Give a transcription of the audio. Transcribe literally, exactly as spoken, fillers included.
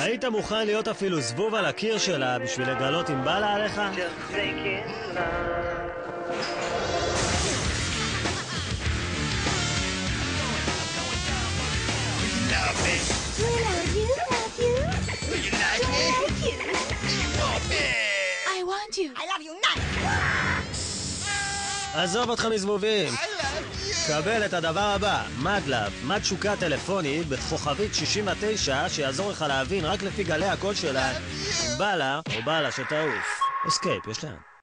היית מוכן להיות אפילו זבוב על הקיר שלה בשביל לגלות אם בא לה עליך? עזוב אותך מזבובים. קבל את הדבר הבא, מדלב, מד שוקה טלפונית בכוכבית שישים ותשע שיעזור לך להבין רק לפי גלי הקול שלה בא לה או בא לה שתעוף. אסקייפ, יש להם.